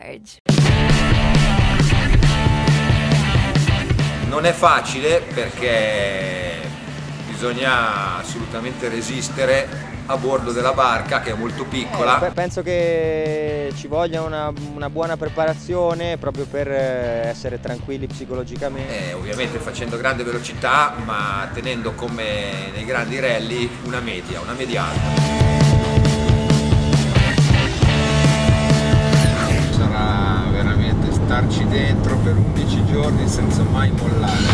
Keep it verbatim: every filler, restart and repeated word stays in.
charge. Non è facile perché bisogna assolutamente resistere a bordo della barca, che è molto piccola. Eh, penso che ci voglia una, una buona preparazione proprio per essere tranquilli psicologicamente. Eh, ovviamente facendo grande velocità, ma tenendo come nei grandi rally una media, una media alta. Sarà veramente starci dentro per undici giorni senza mai mollare.